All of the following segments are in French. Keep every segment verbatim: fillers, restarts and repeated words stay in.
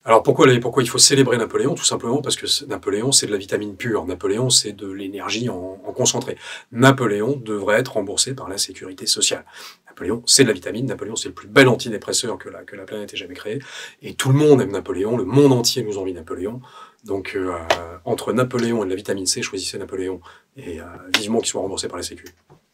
Alors pourquoi, pourquoi il faut célébrer Napoléon? Tout simplement parce que Napoléon, c'est de la vitamine pure. Napoléon, c'est de l'énergie en, en concentré. Napoléon devrait être remboursé par la sécurité sociale. Napoléon, c'est de la vitamine. Napoléon, c'est le plus bel antidépresseur que la, que la planète ait jamais créé. Et tout le monde aime Napoléon. Le monde entier nous envie Napoléon. Donc, euh, entre Napoléon et de la vitamine C, choisissez Napoléon. Et euh, vivement qu'il soit remboursé par la sécu.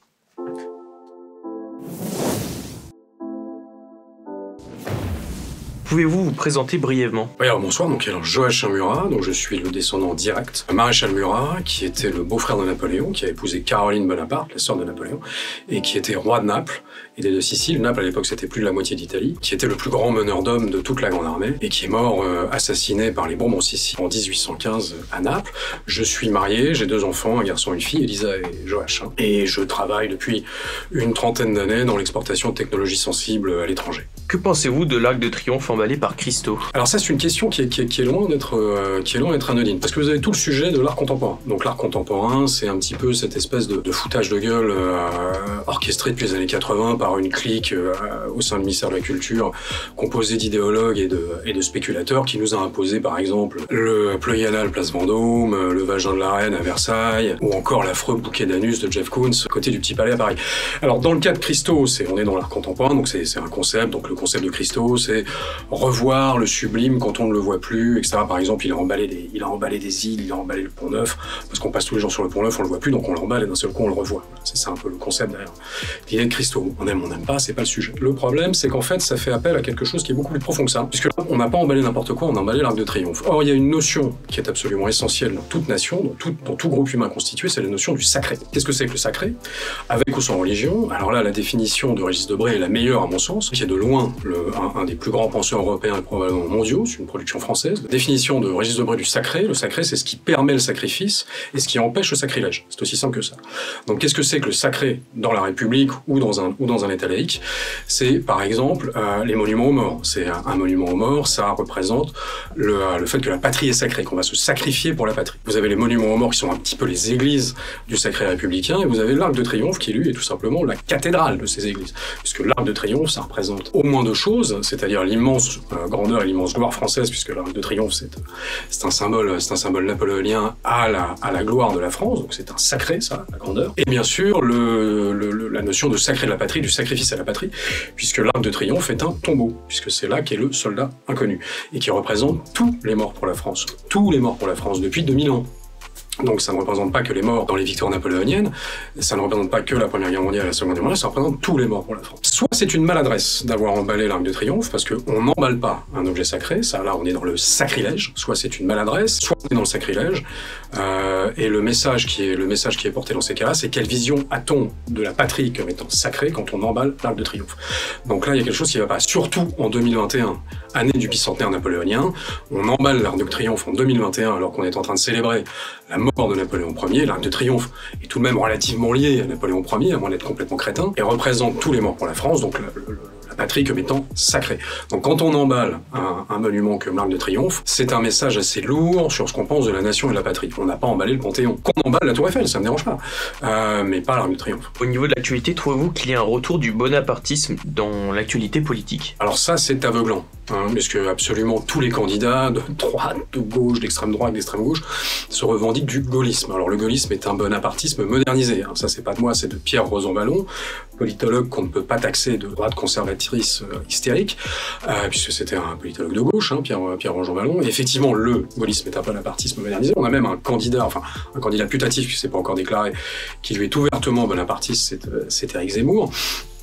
Pouvez-vous vous présenter brièvement? Oui, alors bonsoir, donc alors Joachim Murat, donc je suis le descendant direct. Maréchal Murat, qui était le beau-frère de Napoléon, qui a épousé Caroline Bonaparte, la sœur de Napoléon, et qui était roi de Naples et de Sicile. Naples, à l'époque, c'était plus de la moitié d'Italie, qui était le plus grand meneur d'hommes de toute la Grande Armée, et qui est mort euh, assassiné par les Bourbons siciliens en dix-huit cent quinze à Naples. Je suis marié, j'ai deux enfants, un garçon et une fille, Elisa et Joachim, et je travaille depuis une trentaine d'années dans l'exportation de technologies sensibles à l'étranger. Que pensez-vous de l'Arc de Triomphe emballé par Christo? Alors ça, c'est une question qui est, qui est, qui est loin d'être euh, qui est loin d'être anodine, parce que vous avez tout le sujet de l'art contemporain. Donc l'art contemporain, c'est un petit peu cette espèce de, de foutage de gueule euh, orchestré depuis les années quatre-vingts par une clique euh, au sein du ministère de la Culture, composée d'idéologues et de, et de spéculateurs, qui nous a imposé, par exemple, le Pleuyanal place Vendôme, le vagin de la Reine à Versailles, ou encore l'affreux bouquet d'anus de Jeff Koons, côté du Petit Palais à Paris. Alors dans le cas de Christo, c'est on est dans l'art contemporain, donc c'est un concept, donc le concept de Christo, c'est revoir le sublime quand on ne le voit plus, et cetera. Par exemple, il a emballé des, il a emballé des îles, il a emballé le Pont-Neuf, parce qu'on passe tous les jours sur le Pont-Neuf, on le voit plus, donc on l'emballe et d'un seul coup on le revoit. C'est ça un peu le concept derrière l'idée de Christo. On aime, on n'aime pas, c'est pas le sujet. Le problème, c'est qu'en fait, ça fait appel à quelque chose qui est beaucoup plus profond que ça, puisque là, on n'a pas emballé n'importe quoi, on a emballé l'Arc de Triomphe. Or, il y a une notion qui est absolument essentielle dans toute nation, dans tout, dans tout groupe humain constitué, c'est la notion du sacré. Qu'est-ce que c'est que le sacré? Avec ou sans religion? Alors là, la définition de Régis Debray est la meilleure à mon sens, qui est de loin le, un, un des plus grands penseurs européens et probablement mondiaux, c'est une production française. La définition de Régis Debray du sacré, le sacré c'est ce qui permet le sacrifice et ce qui empêche le sacrilège. C'est aussi simple que ça. Donc qu'est-ce que c'est que le sacré dans la République ou dans un, ou dans un État laïque? C'est par exemple euh, les monuments aux morts. C'est un, un monument aux morts, ça représente le, euh, le fait que la patrie est sacrée, qu'on va se sacrifier pour la patrie. Vous avez les monuments aux morts qui sont un petit peu les églises du sacré républicain, et vous avez l'Arc de Triomphe qui lui est tout simplement la cathédrale de ces églises. Puisque l'Arc de Triomphe, ça représente au moins deux choses, c'est-à-dire l'immense euh, grandeur et l'immense gloire française, puisque l'Arc de Triomphe c'est un symbole, c'est un symbole napoléonien à la, à la gloire de la France, donc c'est un sacré, ça, la grandeur. Et bien sûr, le, le, la notion de sacré de la patrie, du sacrifice à la patrie, puisque l'Arc de Triomphe est un tombeau, puisque c'est là qu'est le soldat inconnu, et qui représente tous les morts pour la France, tous les morts pour la France depuis deux mille ans. Donc ça ne représente pas que les morts dans les victoires napoléoniennes, ça ne représente pas que la Première Guerre mondiale et la Seconde Guerre mondiale, ça représente tous les morts pour la France. Soit c'est une maladresse d'avoir emballé l'Arc de Triomphe, parce qu'on n'emballe pas un objet sacré, ça là on est dans le sacrilège, soit c'est une maladresse, soit on est dans le sacrilège, euh, et le message, qui est, le message qui est porté dans ces cas-là, c'est quelle vision a-t-on de la patrie comme étant sacrée quand on emballe l'Arc de Triomphe. Donc là il y a quelque chose qui ne va pas, surtout en deux mille vingt et un, année du bicentenaire napoléonien, on emballe l'Arc de Triomphe en deux mille vingt et un alors qu'on est en train de célébrer la mort de Napoléon Ier, l'Arc de Triomphe est tout de même relativement lié à Napoléon Ier, à moins d'être complètement crétin, et représente tous les morts pour la France, donc la, la, la patrie comme étant sacrée. Donc quand on emballe un, un monument comme l'Arc de Triomphe, c'est un message assez lourd sur ce qu'on pense de la nation et de la patrie. On n'a pas emballé le Panthéon. Qu'on emballe la Tour Eiffel, ça me dérange pas, euh, mais pas l'Arc de Triomphe. Au niveau de l'actualité, trouvez-vous qu'il y a un retour du bonapartisme dans l'actualité politique? Alors ça, c'est aveuglant. Hein, puisque absolument tous les candidats de droite, de gauche, d'extrême droite, d'extrême gauche se revendiquent du gaullisme. Alors le gaullisme est un bonapartisme modernisé. Hein. Ça c'est pas de moi, c'est de Pierre Rosanvallon, politologue qu'on ne peut pas taxer de droite conservatrice euh, hystérique, euh, puisque c'était un politologue de gauche, hein, Pierre, Pierre Rosanvallon. Et effectivement, le gaullisme est un bonapartisme modernisé. On a même un candidat, enfin un candidat putatif qui s'est pas encore déclaré, qui lui est ouvertement bonapartiste, c'est Éric Zemmour.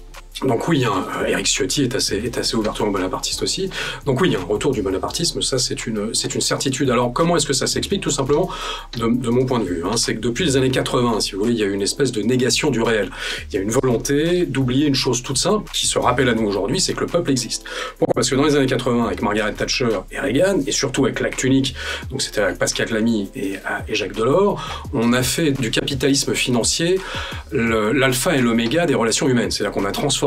Donc oui, hein, Éric Ciotti est assez, est assez ouvertement bonapartiste aussi. Donc oui, il y a un retour du bonapartisme, ça c'est une, c'est une certitude. Alors comment est-ce que ça s'explique? Tout simplement, de, de mon point de vue, hein, c'est que depuis les années quatre-vingts, si vous voulez, il y a une espèce de négation du réel. Il y a une volonté d'oublier une chose toute simple qui se rappelle à nous aujourd'hui, c'est que le peuple existe. Pourquoi? Parce que dans les années quatre-vingts, avec Margaret Thatcher et Reagan, et surtout avec l'acte unique, donc c'était avec Pascal Lamy et, et Jacques Delors, on a fait du capitalisme financier l'alpha et l'oméga des relations humaines. C'est-à-dire qu'on a transformé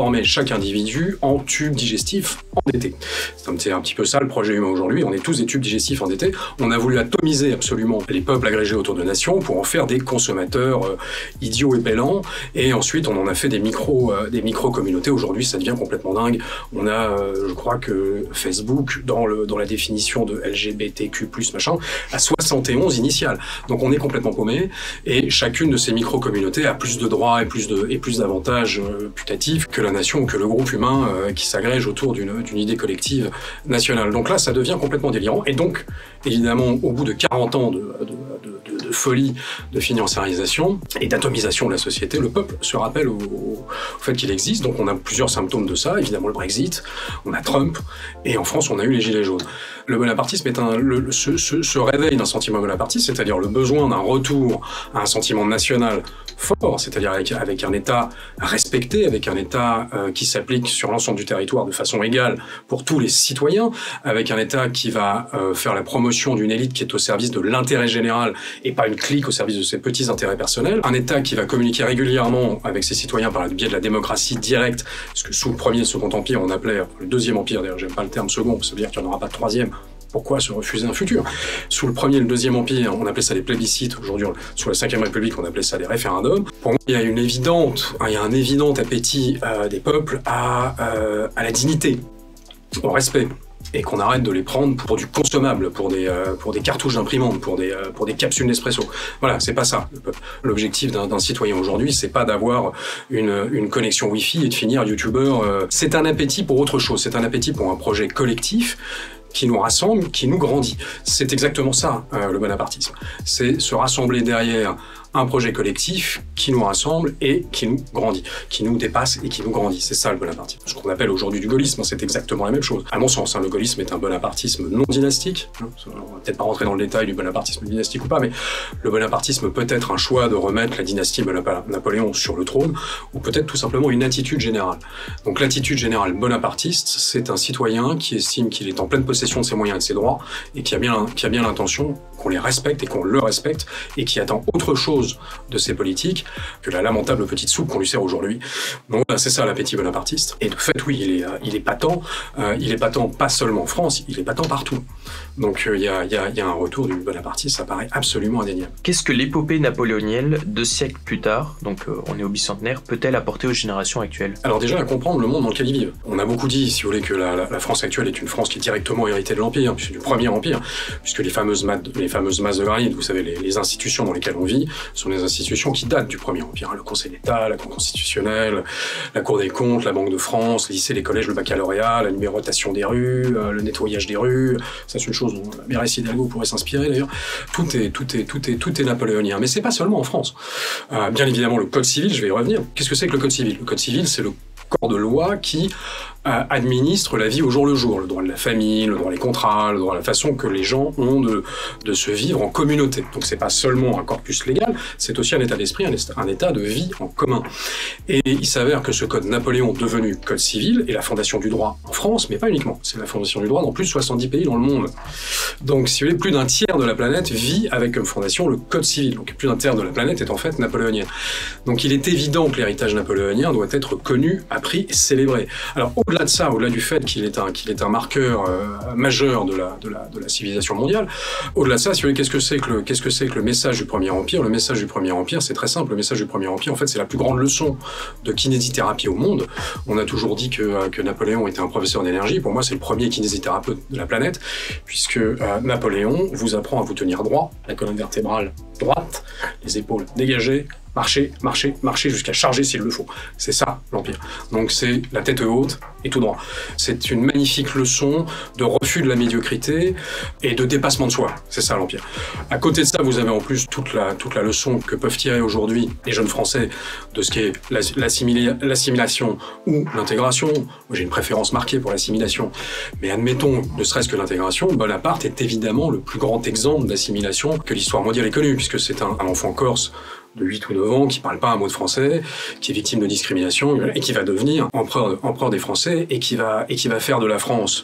transformer chaque individu en tube digestif endetté. C'est un petit peu ça le projet humain aujourd'hui. On est tous des tubes digestifs endettés. On a voulu atomiser absolument les peuples agrégés autour de nations pour en faire des consommateurs euh, idiots et bêlants. Et ensuite, on en a fait des micro, euh, des micro-communautés. Aujourd'hui, ça devient complètement dingue. On a, euh, je crois que Facebook, dans, le, dans la définition de L G B T Q plus, machin, a soixante et onze initiales. Donc on est complètement paumé. Et chacune de ces micro-communautés a plus de droits et plus de, et plus d'avantages euh, putatifs que la nation ou que le groupe humain euh, qui s'agrège autour d'une, d'une idée collective nationale. Donc là, ça devient complètement délirant. Et donc, évidemment, au bout de quarante ans de, de, de, de folie, de financiarisation et d'atomisation de la société, le peuple se rappelle au, au fait qu'il existe. Donc on a plusieurs symptômes de ça. Évidemment, le Brexit, on a Trump, et en France, on a eu les Gilets jaunes. Le bonapartisme est un, le, ce, ce, ce réveil d'un sentiment bonapartiste, c'est-à-dire le besoin d'un retour à un sentiment national fort, c'est-à-dire avec, avec un État respecté, avec un État euh, qui s'applique sur l'ensemble du territoire de façon égale pour tous les citoyens, avec un État qui va euh, faire la promotion d'une élite qui est au service de l'intérêt général et pas une clique au service de ses petits intérêts personnels, un État qui va communiquer régulièrement avec ses citoyens par le biais de la démocratie directe, ce que sous le premier et le second empire on appelait, le deuxième empire d'ailleurs, j'aime pas le terme second, ça veut dire qu'il n'y en aura pas de troisième. Pourquoi se refuser un futur? Sous le premier et le deuxième empire, on appelait ça des plébiscites. Aujourd'hui, sous la cinquième république, on appelait ça des référendums. Pour moi, il y a une évidente, il y a un évident appétit euh, des peuples à, euh, à la dignité, au respect. Et qu'on arrête de les prendre pour du consommable, pour des, euh, pour des cartouches d'imprimante, pour des, euh, pour des capsules Nespresso. Voilà, c'est pas ça. L'objectif d'un, d'un citoyen aujourd'hui, c'est pas d'avoir une, une connexion Wi-Fi et de finir youtubeur. Euh. C'est un appétit pour autre chose. C'est un appétit pour un projet collectif qui nous rassemble, qui nous grandit. C'est exactement ça, euh, le bonapartisme. C'est se rassembler derrière un projet collectif qui nous rassemble et qui nous grandit, qui nous dépasse et qui nous grandit. C'est ça le bonapartisme. Ce qu'on appelle aujourd'hui du gaullisme, c'est exactement la même chose. À mon sens, hein, le gaullisme est un bonapartisme non dynastique. On va peut-être pas rentrer dans le détail du bonapartisme dynastique ou pas, mais le bonapartisme peut être un choix de remettre la dynastie Napoléon sur le trône, ou peut-être tout simplement une attitude générale. Donc l'attitude générale bonapartiste, c'est un citoyen qui estime qu'il est en pleine possession de ses moyens et de ses droits, et qui a bien, qui a bien l'intention qu'on les respecte et qu'on le respecte, et qui attend autre chose de ces politiques que la lamentable petite soupe qu'on lui sert aujourd'hui. Donc voilà, c'est ça l'appétit bonapartiste. Et de fait, oui, il est, il est patent. Euh, il est patent pas seulement en France, il est patent partout. Donc il euh, y, a, y, a, y a un retour du bonapartisme, ça paraît absolument indéniable. Qu'est-ce que l'épopée napoléonienne, deux siècles plus tard, donc euh, on est au bicentenaire, peut-elle apporter aux générations actuelles? Alors déjà, à comprendre le monde dans lequel ils vivent. On a beaucoup dit, si vous voulez, que la, la, la France actuelle est une France qui est directement héritée de l'Empire, du premier Empire, puisque les fameuses, les fameuses masses de granit, vous savez, les, les institutions dans lesquelles on vit, sont des institutions qui datent du premier Empire. Le Conseil d'État, la Cour constitutionnelle, la Cour des comptes, la Banque de France, les lycées, les collèges, le baccalauréat, la numérotation des rues, euh, le nettoyage des rues. Ça, c'est une chose dont Mérès Hidalgo pourrait s'inspirer d'ailleurs. Tout est, tout est, tout est, tout est napoléonien. Mais c'est pas seulement en France. Euh, bien évidemment, le Code civil, je vais y revenir. Qu'est-ce que c'est que le Code civil? Le Code civil, c'est le corps de loi qui euh, administre la vie au jour le jour, le droit de la famille, le droit des contrats, le droit à la façon que les gens ont de, de se vivre en communauté. Donc c'est pas seulement un corpus légal, c'est aussi un état d'esprit, un, un état de vie en commun. Et il s'avère que ce code Napoléon devenu code civil est la fondation du droit en France, mais pas uniquement. C'est la fondation du droit dans plus de soixante-dix pays dans le monde. Donc si vous voulez, plus d'un tiers de la planète vit avec comme fondation le code civil. Donc plus d'un tiers de la planète est en fait napoléonienne. Donc il est évident que l'héritage napoléonien doit être connu, appris et célébré. Alors au-delà de ça, au-delà du fait qu'il est un, qu'il est un marqueur euh, majeur de la, de, la, de la civilisation mondiale, au-delà de ça, si vous voulez, qu'est-ce que c'est que le, qu'est-ce que c'est que le message du Premier Empire? Le message du Premier Empire, c'est très simple. Le message du Premier Empire, en fait, c'est la plus grande leçon de kinésithérapie au monde. On a toujours dit que, que Napoléon était un professeur d'énergie. Pour moi, c'est le premier kinésithérapeute de la planète, puisque euh, Napoléon vous apprend à vous tenir droit, la colonne vertébrale droite, les épaules dégagées, marcher, marcher, marcher jusqu'à charger s'il le faut. C'est ça, l'Empire. Donc c'est la tête haute et tout droit. C'est une magnifique leçon de refus de la médiocrité et de dépassement de soi. C'est ça, l'Empire. À côté de ça, vous avez en plus toute la, toute la leçon que peuvent tirer aujourd'hui les jeunes Français de ce qu'est l'assimilation ou l'intégration. Moi, j'ai une préférence marquée pour l'assimilation. Mais admettons, ne serait-ce que l'intégration, Bonaparte est évidemment le plus grand exemple d'assimilation que l'histoire mondiale ait connu, puisque c'est un, un enfant corse de huit ou neuf ans, qui parle pas un mot de français, qui est victime de discrimination, et qui va devenir empereur, empereur des Français, et qui va, et qui va faire de la France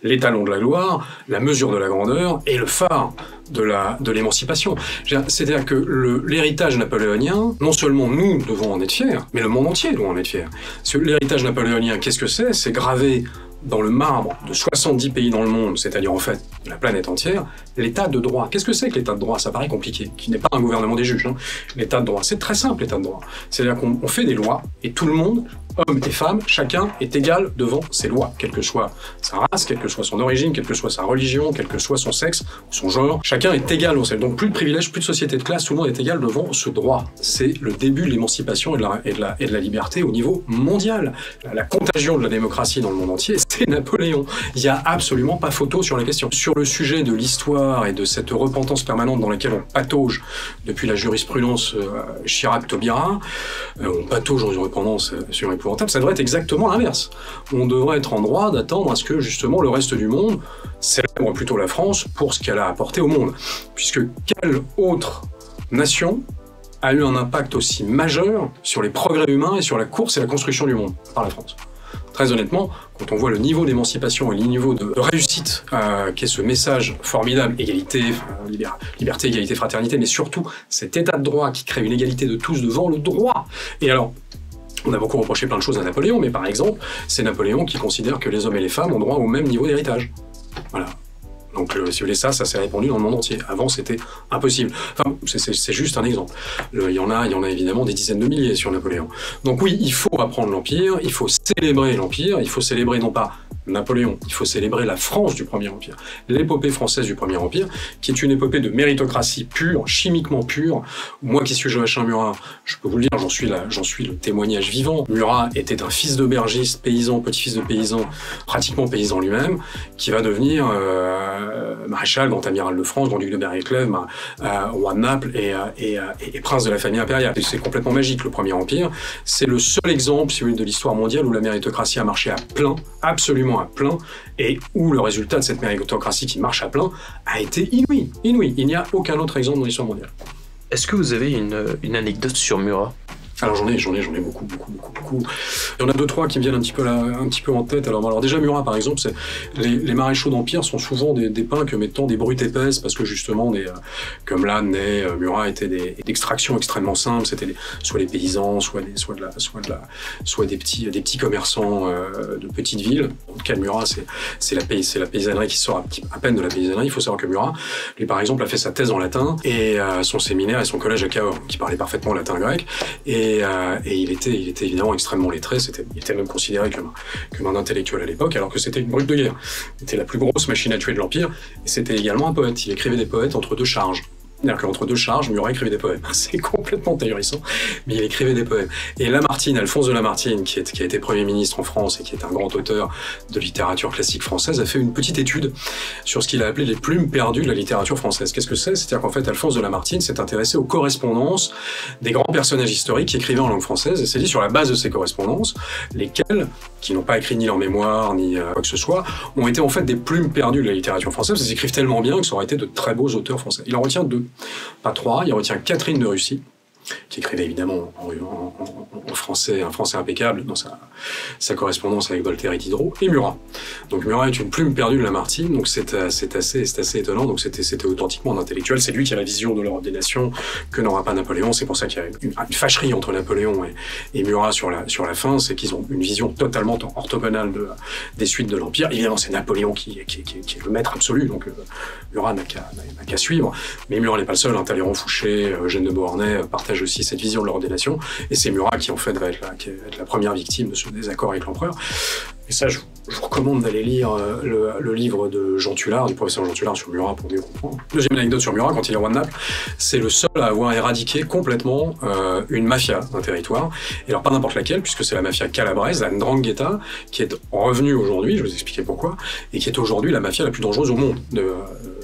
l'étalon de la gloire, la mesure de la grandeur et le phare de la de l'émancipation. C'est-à-dire que l'héritage napoléonien, non seulement nous devons en être fiers, mais le monde entier doit en être fier. L'héritage napoléonien, qu'est-ce que c'est? C'est gravé dans le marbre de soixante-dix pays dans le monde, c'est-à-dire en fait la planète entière, l'état de droit. Qu'est-ce que c'est que l'état de droit? Ça paraît compliqué, qui n'est pas un gouvernement des juges. Hein. L'état de droit, c'est très simple, l'état de droit. C'est-à-dire qu'on fait des lois, et tout le monde, hommes et femmes, chacun est égal devant ses lois, quelle que soit sa race, quelle que soit son origine, quelle que soit sa religion, quel que soit son sexe, son genre. Chacun est égal au Donc plus de privilèges, plus de société de classe, tout le monde est égal devant ce droit. C'est le début de l'émancipation et, et, et de la liberté au niveau mondial. La, la contagion de la démocratie dans le monde entier, c'est Napoléon. Il n'y a absolument pas photo sur la question. Sur le sujet de l'histoire et de cette repentance permanente dans laquelle on patauge depuis la jurisprudence euh, Chirac-Taubira, euh, on patauge dans une repentance euh, sur épouvantable, ça devrait être exactement l'inverse. On devrait être en droit d'attendre à ce que justement le reste du monde célèbre plutôt la France pour ce qu'elle a apporté au monde. Puisque quelle autre nation a eu un impact aussi majeur sur les progrès humains et sur la course et la construction du monde par la France? Très honnêtement, quand on voit le niveau d'émancipation et le niveau de réussite euh, qu'est ce message formidable, égalité, euh, libér liberté, égalité, fraternité, mais surtout cet état de droit qui crée une égalité de tous devant le droit. Et alors, on a beaucoup reproché plein de choses à Napoléon, mais par exemple, c'est Napoléon qui considère que les hommes et les femmes ont droit au même niveau d'héritage. Voilà. Donc, euh, si vous voulez, ça, ça s'est répandu dans le monde entier. Avant, c'était impossible. Enfin, c'est juste un exemple. Le, il y en a, il y en a évidemment des dizaines de milliers sur Napoléon. Donc oui, il faut apprendre l'Empire, il faut célébrer l'Empire, il faut célébrer non pas Napoléon, il faut célébrer la France du Premier Empire, l'épopée française du Premier Empire, qui est une épopée de méritocratie pure, chimiquement pure. Moi qui suis Joachim Murat, je peux vous le dire, j'en suis, la, j'en suis le témoignage vivant. Murat était un fils d'aubergiste, paysan, petit-fils de paysan, pratiquement paysan lui-même, qui va devenir euh, maréchal, grand amiral de France, grand duc de Berry-et-Clèves, euh, roi de Naples et, euh, et, euh, et, et prince de la famille impériale. C'est complètement magique, le Premier Empire. C'est le seul exemple, si vous voulez, de l'histoire mondiale où la méritocratie a marché à plein, absolument à plein, et où le résultat de cette méritocratie qui marche à plein a été inouï. Inouï. Il n'y a aucun autre exemple dans l'histoire mondiale. Est-ce que vous avez une, une anecdote sur Murat? Alors j'en ai, j'en ai, j'en ai beaucoup, beaucoup, beaucoup, beaucoup. Il y en a deux, trois qui me viennent un petit peu, là, un petit peu en tête. Alors, alors déjà Murat, par exemple, c'est les, les maréchaux d'Empire sont souvent des, des peints que mettant des brutes épaisses, parce que justement, des, euh, comme là, Ney, euh, Murat étaient des d'extraction extrêmement simple. C'était soit les paysans, soit des, soit de la, soit de la, soit des petits, des petits commerçants euh, de petites villes. En tout cas, Murat, c'est c'est la pays, c'est la paysannerie qui sort à, à peine de la paysannerie. Il faut savoir que Murat, lui par exemple, a fait sa thèse en latin et euh, son séminaire et son collège à Cahors, qui parlait parfaitement latin-grec. Et Et, euh, et il était, il était évidemment extrêmement lettré, c'était, il était même considéré comme, comme un intellectuel à l'époque, alors que c'était une brute de guerre. C'était la plus grosse machine à tuer de l'Empire, et c'était également un poète. Il écrivait des poètes entre deux charges. C'est-à-dire qu'entre deux charges, Murat écrivait des poèmes. C'est complètement ahurissant, mais il écrivait des poèmes. Et Lamartine, Alphonse de Lamartine, qui, est, qui a été Premier ministre en France et qui est un grand auteur de littérature classique française, a fait une petite étude sur ce qu'il a appelé les plumes perdues de la littérature française. Qu'est-ce que c'est? C'est-à-dire qu'en fait, Alphonse de Lamartine s'est intéressé aux correspondances des grands personnages historiques qui écrivaient en langue française, et s'est dit sur la base de ces correspondances, lesquelles, qui n'ont pas écrit ni leur mémoire, ni euh, quoi que ce soit, ont été en fait des plumes perdues de la littérature française. Ils écrivent tellement bien que ça aurait été de très beaux auteurs français. Il en retient deux. Pas trois, il retient Catherine de Russie, qui écrivait évidemment en, en, en, en français, un français impeccable dans sa, sa correspondance avec Voltaire et Diderot, et Murat. Donc Murat est une plume perdue de Lamartine, donc c'est assez, c'est assez étonnant, donc c'était authentiquement un intellectuel, c'est lui qui a la vision de l'ordre des nations que n'aura pas Napoléon, c'est pour ça qu'il y a une, une fâcherie entre Napoléon et, et Murat sur la, sur la fin, c'est qu'ils ont une vision totalement orthogonale de, des suites de l'Empire. Évidemment, c'est Napoléon qui, qui, qui, qui est le maître absolu, donc euh, Murat n'a qu'à qu'à suivre, mais Murat n'est pas le seul, hein, Talleyrand, Fouché, euh, Eugène de Beauharnais euh, partagent aussi cette vision de l'ordre des nations, et c'est Murat qui en fait va être la, qui va être la première victime de ce désaccord avec l'empereur. Et ça, je, je vous recommande d'aller lire euh, le, le livre de Jean Tullard, du professeur Jean Tullard sur Murat pour mieux comprendre. Deuxième anecdote sur Murat, quand il est roi de Naples, c'est le seul à avoir éradiqué complètement euh, une mafia d'un territoire, et alors pas n'importe laquelle, puisque c'est la mafia calabraise, la Ndrangheta, qui est revenue aujourd'hui, je vais vous expliquer pourquoi, et qui est aujourd'hui la mafia la plus dangereuse au monde. De, euh,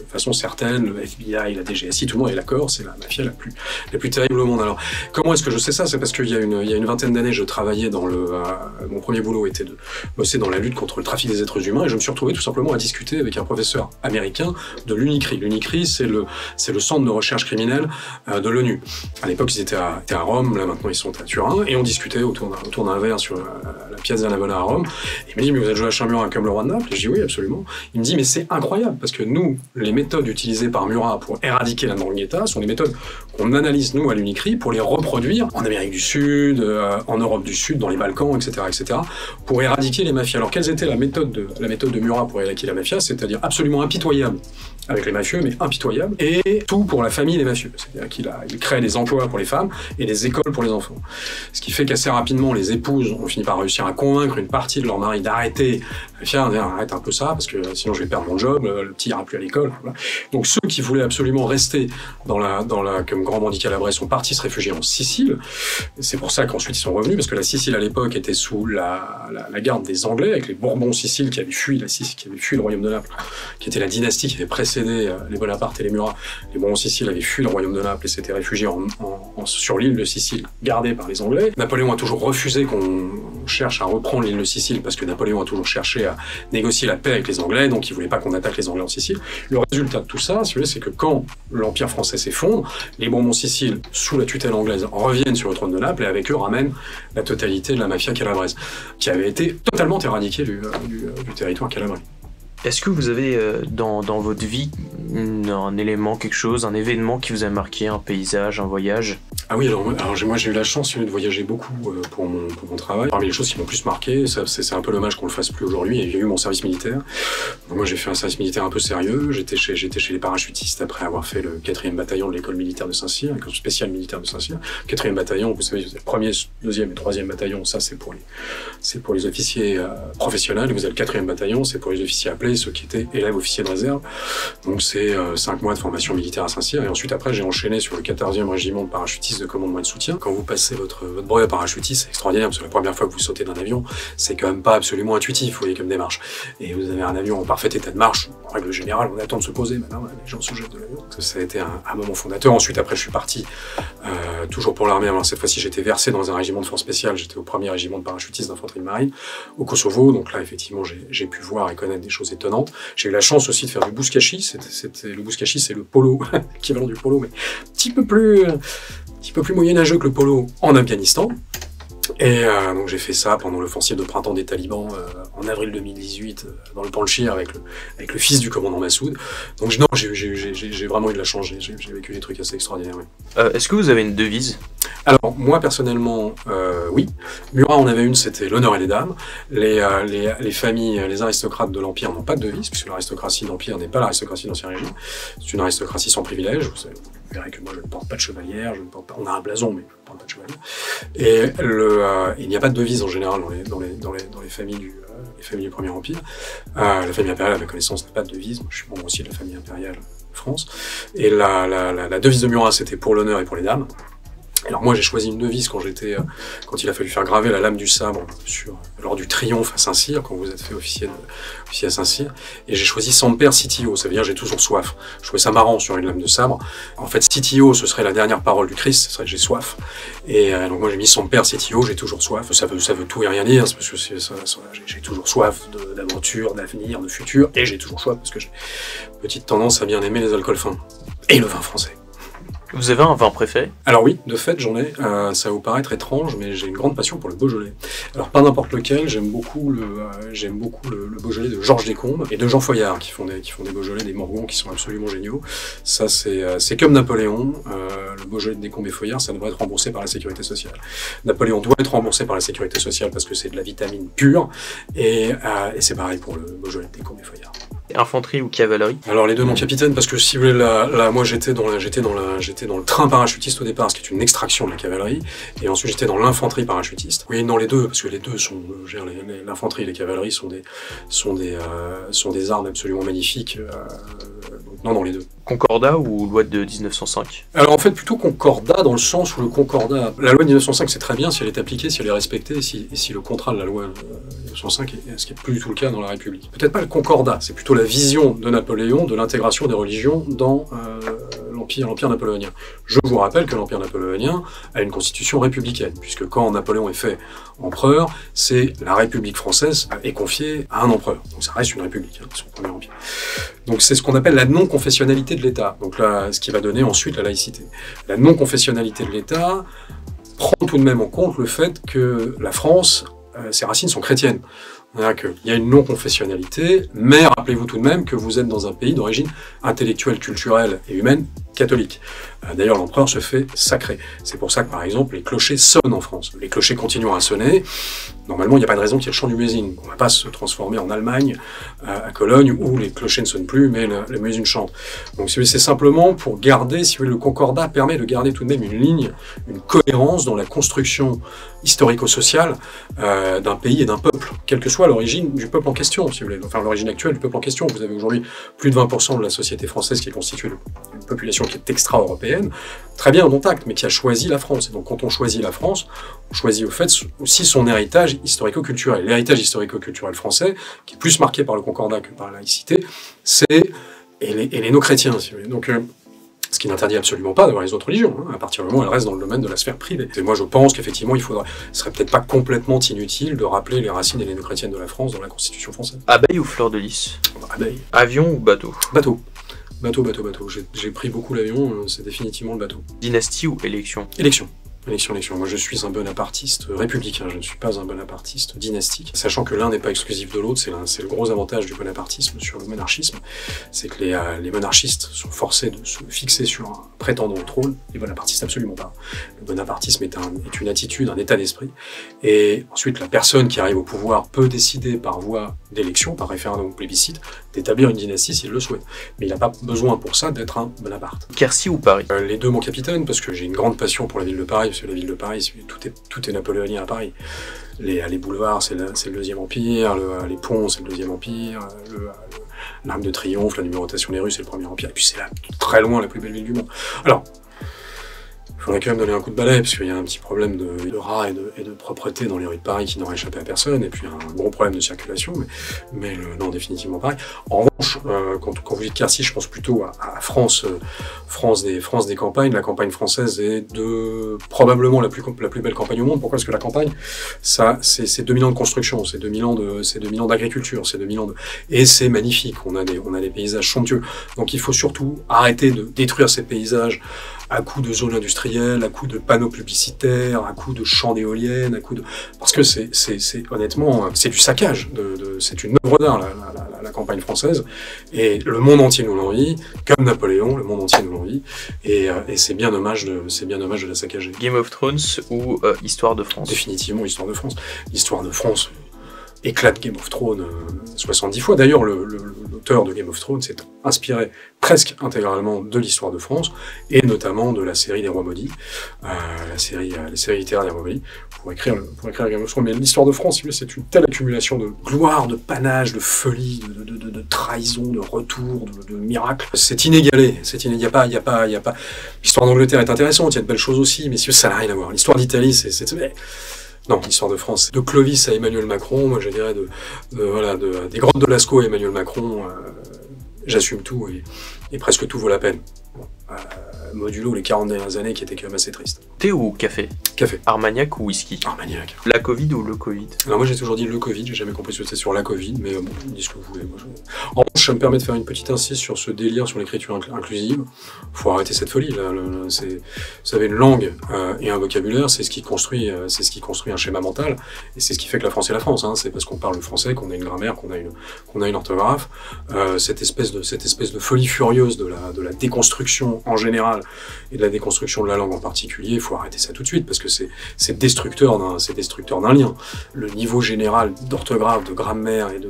façon certaine, le F B I, la D G S I, tout le monde est d'accord, c'est la mafia la plus, la plus terrible au monde. Alors, comment est-ce que je sais ça? C'est parce qu'il y a une, il y a une vingtaine d'années, je travaillais dans le, euh, mon premier boulot était de bosser dans la lutte contre le trafic des êtres humains, et je me suis retrouvé tout simplement à discuter avec un professeur américain de l'U N I C R I. L'U N I C R I, c'est le, c'est le centre de recherche criminelle euh, de l'ONU. À l'époque, ils étaient à, étaient à Rome, là maintenant ils sont à Turin, et on discutait autour d'un, autour d'un verre sur la, la Piazza Navona à Rome. Et il me dit, mais vous êtes joué à Chamura comme le roi de Naples? Et je dis oui, absolument. Il me dit, mais c'est incroyable, parce que nous, les méthodes utilisées par Murat pour éradiquer la ndrangheta sont des méthodes qu'on analyse, nous, à l'U N I C R I, pour les reproduire en Amérique du Sud, euh, en Europe du Sud, dans les Balkans, et cetera, et cetera, pour éradiquer les mafias. Alors, quelle était la méthode de, la méthode de Murat pour éradiquer la mafia? C'est-à-dire absolument impitoyable avec les mafieux, mais impitoyable, et tout pour la famille des mafieux. C'est-à-dire qu'il a, il crée des emplois pour les femmes et des écoles pour les enfants. Ce qui fait qu'assez rapidement, les épouses ont fini par réussir à convaincre une partie de leur mari d'arrêter la mafia, de dire arrête un peu ça, parce que sinon je vais perdre mon job, le petit ira plus à l'école. Voilà. Donc ceux qui voulaient absolument rester dans la, dans la, comme grand bandit calabrais sont partis se réfugier en Sicile. C'est pour ça qu'ensuite ils sont revenus, parce que la Sicile à l'époque était sous la, la, la garde des Anglais, avec les Bourbons Siciles qui avaient fui la Sicile, qui avaient fui le royaume de Naples, qui était la dynastie qui avait précédé les Bonaparte et les Murat. Les Bourbons Siciles avaient fui le royaume de Naples et s'étaient réfugiés en, en, en, sur l'île de Sicile, gardée par les Anglais. Napoléon a toujours refusé qu'on cherche à reprendre l'île de Sicile, parce que Napoléon a toujours cherché à négocier la paix avec les Anglais, donc il voulait pas qu'on attaque les Anglais en Sicile. Le résultat de tout ça, si vous voulez, c'est que quand l'Empire français s'effondre, les Bourbons Siciles, sous la tutelle anglaise, reviennent sur le trône de Naples et avec eux ramènent la totalité de la mafia calabraise, qui avait été totalement éradiquée du, du, du territoire calabrais. Est-ce que vous avez euh, dans, dans votre vie un élément, quelque chose, un événement qui vous a marqué, un paysage, un voyage? Ah oui, alors, alors moi j'ai eu la chance de voyager beaucoup euh, pour, mon, pour mon travail. Parmi les choses qui m'ont plus marqué, ça, c'est, c'est un peu dommage qu'on le fasse plus aujourd'hui, il y a eu mon service militaire. Donc, moi j'ai fait un service militaire un peu sérieux, j'étais chez, j'étais chez les parachutistes après avoir fait le quatrième bataillon de l'école militaire de Saint-Cyr, l'école spéciale militaire de Saint-Cyr. Quatrième bataillon, vous savez, vous avez le premier, deuxième et troisième bataillon, ça c'est pour les, c'est pour les officiers euh, professionnels, et vous avez le quatrième bataillon, c'est pour les officiers appelés, ceux qui étaient élèves officiers de réserve. Donc c'est euh, cinq mois de formation militaire à Saint-Cyr, et ensuite après j'ai enchaîné sur le quatorzième régiment de parachutistes de commandement et de soutien. Quand vous passez votre, votre brevet parachutiste, c'est extraordinaire, parce que la première fois que vous sautez d'un avion, c'est quand même pas absolument intuitif, vous voyez, comme démarche. Et vous avez un avion en parfait état de marche, en règle générale, on attend de se poser, maintenant les gens se jettent de l'avion. Ça, ça a été un, un moment fondateur. Ensuite, après, je suis parti, euh, toujours pour l'armée. Alors cette fois-ci, j'étais versé dans un régiment de force spéciale, j'étais au premier régiment de parachutistes d'infanterie de marine, au Kosovo, donc là, effectivement, j'ai, j'ai pu voir et connaître des choses étonnantes. J'ai eu la chance aussi de faire du bouskashi, c'était, c'était, le bouskashi, c'est le polo, l'équivalent du polo, mais un petit peu plus... un petit peu plus moyenâgeux que le polo en Afghanistan. Et euh, donc j'ai fait ça pendant l'offensive de printemps des talibans euh, en avril deux mille dix-huit euh, dans le Panjshir avec le, avec le fils du commandant Massoud. Donc non, j'ai, j'ai, j'ai, j'ai vraiment eu de la chance, j'ai, j'ai vécu des trucs assez extraordinaires. Oui. Euh, est-ce que vous avez une devise? Alors moi personnellement, euh, oui. Murat en avait une, c'était l'honneur et les dames. Les, euh, les, les familles, les aristocrates de l'Empire n'ont pas de devise, puisque l'aristocratie d'Empire n'est pas l'aristocratie d'Ancien Régime. C'est une aristocratie sans privilège. Vous savez, vous verrez que moi je ne porte pas de chevalière, je ne porte pas... on a un blason, mais je ne porte pas de chevalière. Et le, euh, il n'y a pas de devise en général dans les, dans les, dans les, dans les familles du, euh, les familles du Premier Empire. Euh, la famille impériale, à ma connaissance, n'a pas de devise. Moi, je suis membre aussi de la famille impériale France. Et la, la, la, la devise de Murat, c'était pour l'honneur et pour les dames. Alors moi j'ai choisi une devise quand j'étais, euh, quand il a fallu faire graver la lame du sabre sur, lors du triomphe à Saint-Cyr, quand vous êtes fait officier, de, officier à Saint-Cyr, et j'ai choisi Semper Citio, ça veut dire j'ai toujours soif. Je trouvais ça marrant sur une lame de sabre. En fait Citio ce serait la dernière parole du Christ, ce serait j'ai soif. Et euh, donc moi j'ai mis Semper Citio, j'ai toujours soif. Ça veut, ça veut tout et rien dire, parce que c'est, ça, ça, j'ai, j'ai toujours soif de, d'aventure, d'avenir, de futur, et j'ai toujours soif parce que j'ai petite tendance à bien aimer les alcools fins et le vin français. Vous avez un vin préféré? Alors oui, de fait, j'en ai. Euh, ça va vous paraître étrange, mais j'ai une grande passion pour le Beaujolais. Alors pas n'importe lequel, j'aime beaucoup le, euh, j'aime beaucoup le, le Beaujolais de Georges Descombes et de Jean Foyard, qui font des, qui font des Beaujolais, des Morgons qui sont absolument géniaux. Ça, c'est, euh, c'est comme Napoléon. Euh, le Beaujolais de Descombes et Foyard, ça devrait être remboursé par la Sécurité sociale. Napoléon doit être remboursé par la Sécurité sociale parce que c'est de la vitamine pure. Et, euh, et c'est pareil pour le Beaujolais de Descombes et Foyard. Infanterie ou cavalerie? Alors les deux, mon capitaine, parce que si vous voulez, là, là moi j'étais dans, la, j'étais, dans la, j'étais dans le train parachutiste au départ, ce qui est une extraction de la cavalerie, et ensuite j'étais dans l'infanterie parachutiste. Oui, dans les deux, parce que les deux sont, je veux dire, les, les, l'infanterie et les cavaleries sont des, sont des, euh, sont des armes absolument magnifiques. Euh, donc non, non, les deux. Concordat ou loi de dix-neuf cent cinq? Alors en fait, plutôt concordat dans le sens où le concordat... La loi de dix-neuf cent cinq, c'est très bien si elle est appliquée, si elle est respectée, et si, et si le contrat de la loi de dix-neuf cent cinq est ce qui n'est plus du tout le cas dans la République. Peut-être pas le concordat, c'est plutôt la vision de Napoléon de l'intégration des religions dans euh, l'Empire, l'Empire napoléonien. Je vous rappelle que l'Empire napoléonien a une constitution républicaine, puisque quand Napoléon est fait empereur, c'est la République française est confiée à un empereur. Donc ça reste une république, hein, son premier empire. Donc c'est ce qu'on appelle la non-confessionnalité de l'État. Donc là, ce qui va donner ensuite la laïcité. La non-confessionnalité de l'État prend tout de même en compte le fait que la France, euh, ses racines sont chrétiennes. C'est-à-dire qu'il y a une non-confessionnalité, mais rappelez-vous tout de même que vous êtes dans un pays d'origine intellectuelle, culturelle et humaine catholique. D'ailleurs, l'empereur se fait sacré. C'est pour ça que, par exemple, les clochers sonnent en France. Les clochers continuent à sonner. Normalement, il n'y a pas de raison qu'il y ait le chant du muezzin. On ne va pas se transformer en Allemagne, à Cologne, où les clochers ne sonnent plus, mais le, le muezzin chante. Donc, c'est simplement pour garder, si vous voulez, le concordat permet de garder tout de même une ligne, une cohérence dans la construction historico-sociale euh, d'un pays et d'un peuple, quelle que soit l'origine du peuple en question, si vous voulez. Enfin, l'origine actuelle du peuple en question. Vous avez aujourd'hui plus de vingt pour cent de la société française qui est constituée d'une population qui est extra-européenne, très bien, dont acte, mais qui a choisi la France. Et donc, quand on choisit la France, on choisit au fait aussi son héritage historico-culturel. L'héritage historico-culturel français, qui est plus marqué par le concordat que par la laïcité, c'est et les, et les no-chrétiens, si vous voulez. Donc, euh, ce qui n'interdit absolument pas d'avoir les autres religions, hein, à partir du moment où elles restent dans le domaine de la sphère privée. Et moi, je pense qu'effectivement, il faudrait, ce serait peut-être pas complètement inutile de rappeler les racines helléno-chrétiennes de la France dans la Constitution française. Abeille ou fleur de lys? Abeille. Avion ou bateau? Bateau. Bateau, bateau, bateau. J'ai pris beaucoup l'avion, c'est définitivement le bateau. Dynastie ou élection? Élection. Élection, élection. Moi, je suis un bonapartiste républicain, je ne suis pas un bonapartiste dynastique. Sachant que l'un n'est pas exclusif de l'autre, c'est le gros avantage du bonapartisme sur le monarchisme, c'est que les, euh, les monarchistes sont forcés de se fixer sur un prétendant au trône, les bonapartistes absolument pas. Le bonapartisme est, un, est une attitude, un état d'esprit, et ensuite la personne qui arrive au pouvoir peut décider par voie d'élection, par référendum ou plébiscite, d'établir une dynastie s'il le souhaite. Mais il n'a pas besoin pour ça d'être un Bonaparte. Quercy ou Paris? euh, Les deux, mon capitaine, parce que j'ai une grande passion pour la ville de Paris, parce que la ville de Paris, tout est, tout est napoléonien à Paris. Les, les boulevards, c'est le, le deuxième empire, le, les ponts, c'est le deuxième empire, l'Arc de Triomphe, la numérotation des rues, c'est le premier empire, et puis c'est là, très loin, la plus belle ville du monde. Alors, il faudrait quand même donner un coup de balai, parce qu'il y a un petit problème de, de rats et de, et de propreté dans les rues de Paris qui n'aurait échappé à personne, et puis un gros problème de circulation, mais, mais le, non, définitivement Paris. En revanche, euh, quand, quand vous dites Quercy, je pense plutôt à, à France, euh, France, des, France des campagnes. La campagne française est de probablement la plus, la plus belle campagne au monde. Pourquoi? Parce que la campagne, ça, c'est deux mille ans de construction, c'est deux mille ans de, c'est deux mille ans d'agriculture, c'est deux mille ans de, et c'est magnifique. On a des, on a des paysages somptueux. Donc il faut surtout arrêter de détruire ces paysages à coups de zones industrielles, à coups de panneaux publicitaires, à coups de champs d'éoliennes, à coups de... Parce que c'est, c'est, c'est honnêtement, c'est du saccage, de, de, c'est une œuvre d'art, la, la, la, la campagne française, et le monde entier nous l'envie, comme Napoléon, le monde entier nous l'envie, et, et c'est bien dommage de, c'est bien dommage de la saccager. Game of Thrones ou euh, Histoire de France? Définitivement Histoire de France. L'Histoire de France éclate Game of Thrones euh, soixante-dix fois. D'ailleurs, l'auteur de Game of Thrones s'est inspiré presque intégralement de l'Histoire de France, et notamment de la série des Rois Maudits, euh, la série, euh, la série littéraire des Rois Maudits, pour écrire, le, pour écrire Game of Thrones. Mais l'Histoire de France, c'est une telle accumulation de gloire, de panache, de folie, de, de, de, de trahison, de retour, de, de miracles. C'est inégalé. C'est inégalé. Il n'y a pas, il y a pas, il y a pas. L'Histoire d'Angleterre est intéressante, il y a de belles choses aussi, mais ça n'a rien à voir. L'Histoire d'Italie, c'est... Non, l'Histoire de France, de Clovis à Emmanuel Macron, moi je dirais de, de voilà, de, des grottes de Lascaux à Emmanuel Macron, euh, j'assume tout et, et presque tout vaut la peine. Bon, euh, modulo les quarante dernières années qui étaient quand même assez tristes. Thé ou café? Café. Armagnac ou whisky? Armagnac. La Covid ou le Covid? Alors moi j'ai toujours dit le Covid, j'ai jamais compris ce que c'était sur la Covid, mais bon, dites ce que vous voulez. Moi, je... En revanche, ça me permet de faire une petite insiste sur ce délire sur l'écriture inc inclusive. Faut arrêter cette folie là. Le, le, c'est, vous savez, une langue euh, et un vocabulaire, c'est ce qui construit, euh, c'est ce qui construit un schéma mental, et c'est ce qui fait que la France est la France. Hein. C'est parce qu'on parle le français qu'on a une grammaire, qu'on a une, qu'on a une orthographe. Euh, cette espèce de, cette espèce de folie furieuse de la, de la déconstruction en général et de la déconstruction de la langue en particulier, il faut arrêter ça tout de suite parce que c'est, c'est destructeur d'un, c'est destructeur d'un lien. Le niveau général d'orthographe, de grammaire et de,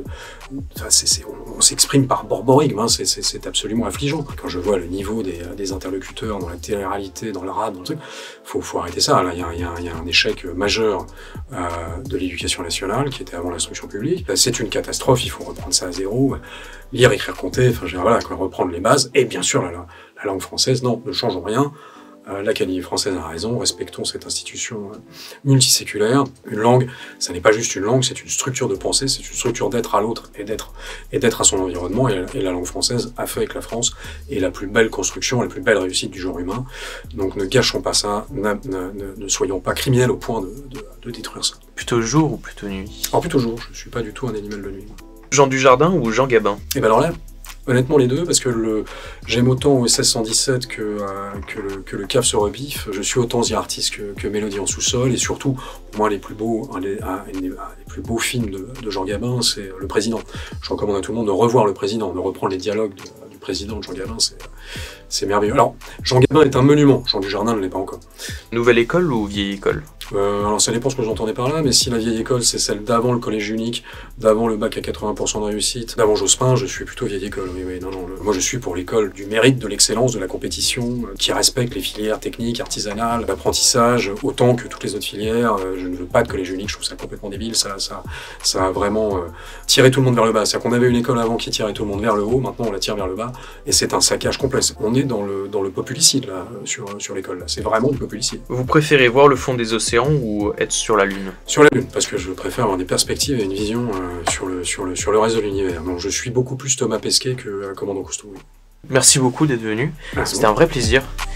enfin, c'est, c'est, on, on s'exprime par borborigme, hein, c'est, c'est, c'est absolument affligeant. Quand je vois le niveau des, des interlocuteurs dans la télé-réalité, dans le rap, dans le truc, faut, faut arrêter ça. Là, il y a, y a, y a un échec majeur euh, de l'éducation nationale qui était avant l'instruction publique. Là, c'est une catastrophe, il faut reprendre ça à zéro. Lire, écrire, compter, enfin, je veux dire, voilà, quoi, reprendre les bases. Et bien sûr, la, la, la langue française, non, ne changeons rien. Euh, L'Académie française a raison, respectons cette institution euh, multiséculaire. Une langue, ça n'est pas juste une langue, c'est une structure de pensée, c'est une structure d'être à l'autre et d'être et d'être à son environnement. Et, et la langue française a fait avec la France est la plus belle construction, la plus belle réussite du genre humain. Donc ne gâchons pas ça, ne, ne, ne soyons pas criminels au point de, de, de détruire ça. Plutôt jour ou plutôt nuit? Alors plutôt jour, je suis pas du tout un animal de nuit. Jean Dujardin ou Jean Gabin? Et ben alors là, honnêtement les deux, parce que le, j'aime autant O S S cent dix-sept que, euh, que, le, que le cave se rebiffe, je suis autant The Artist que, que Mélodie en sous-sol, et surtout, moi les plus beaux, un des, un, les, les plus beaux films de, de Jean Gabin, c'est Le Président. Je recommande à tout le monde de revoir Le Président, de reprendre les dialogues de, du président de Jean Gabin, c'est, c'est merveilleux. Alors, Jean Gabin est un monument, Jean Dujardin ne l'est pas encore. Nouvelle école ou vieille école? Euh, alors ça dépend ce que j'entendais par là, mais si la vieille école c'est celle d'avant le collège unique, d'avant le bac à quatre-vingts pour cent de réussite, d'avant Jospin, je suis plutôt vieille école. Oui, oui, non, non. Le, moi je suis pour l'école du mérite, de l'excellence, de la compétition, euh, qui respecte les filières techniques, artisanales, l'apprentissage, autant que toutes les autres filières. Euh, je ne veux pas de collège unique, je trouve ça complètement débile. Ça, ça, ça a vraiment euh, tiré tout le monde vers le bas. C'est-à-dire qu'on avait une école avant qui tirait tout le monde vers le haut, maintenant on la tire vers le bas, et c'est un saccage complet. On est dans le dans le populicide là, sur sur l'école. Là, c'est vraiment du populicide. Vous préférez voir le fond des océans ou être sur la Lune? Sur la Lune, parce que je préfère avoir des perspectives et une vision euh, sur, le, sur, le, sur le reste de l'univers. Donc je suis beaucoup plus Thomas Pesquet que euh, Commandant Cousteau. Merci beaucoup d'être venu. C'était un vrai plaisir.